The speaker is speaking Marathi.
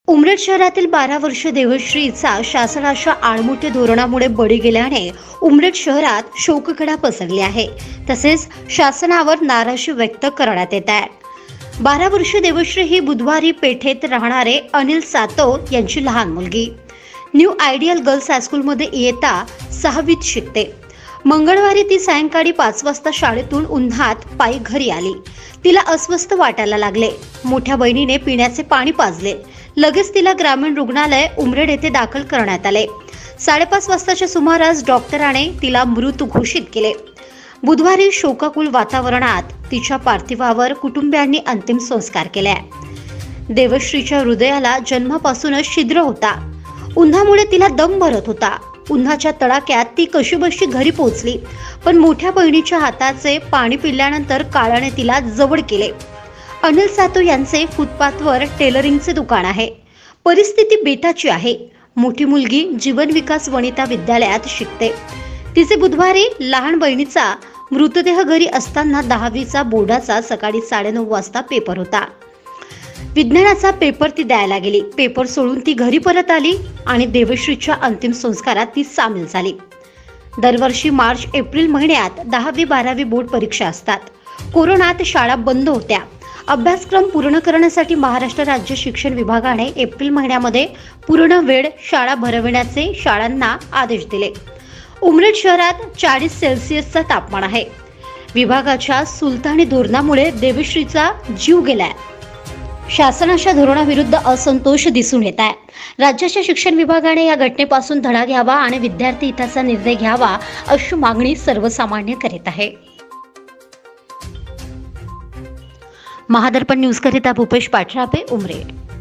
उमरेड शहरातील 12 वर्ष देवश्रीचा शासनाच्या आडमुठे धोरणामुळे बळी गेल्याने उमरेड शहरात शोककळा पसरली आहे. तसेच शासनावर नाराजी व्यक्त करण्यात येत आहे. 12 वर्ष देवश्री ही बुधवारी पेठेत राहणारे अनिल सातव यांची लहान मुलगी न्यू आयडियल गर्ल्स हायस्कूलमध्ये इयत्ता 6वीत शिकते. मंगळवारी ती सायंकाळी 5 वाजता शाळेतून उन्हात पायी घरी आली. तिला अस्वस्थ वाटायला लागले. मोठ्या बहिणीने पिण्याचे पाणी पाजले. लगेच तिला ग्रामीण रुग्णालय उमरेड येथे दाखल करण्यात आले. 5:30 वाजताच्या सुमारास डॉक्टराने तिला मृत घोषित केले. बुधवारी शोकाकुल वातावरणात तिच्या पार्थिवावर कुटुंबियांनी अंतिम संस्कार केले. देवश्रीच्या हृदयाला जन्मापासूनच छिद्र होता. उन्हामुळे तिला दम भरत होता. उन्हाच्या तडाख्यात ती कशीबशी घरी पोहोचली, पण मोठ्या बहिणीच्या हाताचे पाणी पिल्यानंतर काळाने तिला जवळ केले. अनिल सातव यांचे फुटपाथवर टेलरिंगचे दुकान आहे. परिस्थिती बेताची आहे. मोठी मुलगी जीवन विकास वनिता विद्यालयात शिकते. तिचे बुधवारी लहान बहिणीचा मृतदेह घरी असताना 10वीचा बोर्डाचा सकाळी 9:30 वाजता पेपर होता. विज्ञानाचा पेपर ती द्यायला गेली. पेपर सोडून ती घरी परत आली आणि देवश्रीच्या अंतिम संस्कारात ती सामील झाली. दरवर्षी मार्च-एप्रिल महिन्यात 10वी-12वी बोर्ड परीक्षा असतात. कोरोनात शाळा बंद होत्या. अभ्यासक्रम पूर्ण करण्यासाठी महाराष्ट्र राज्य शिक्षण विभागाने एप्रिल महिन्यामध्ये पूर्ण वेळ शाळा भरविण्याचे शाळांना आदेश दिले. उमरेड शहरात 40 सेल्सिअसचा तापमान आहे. विभागाच्या सुलतानी धोरणामुळे देवश्रीचा जीव गेलाय. शासनाच्या धोरणाविरुद्ध असंतोष दिसून येत आहे. राज्याच्या शिक्षण विभागाने या घटनेपासून धडा घ्यावा आणि विद्यार्थी हिताचा निर्णय घ्यावा अशी मागणी सर्वसामान्य करीत आहे. महादर्पण न्यूज करिता भूपेश पाठराबे, उमरेड.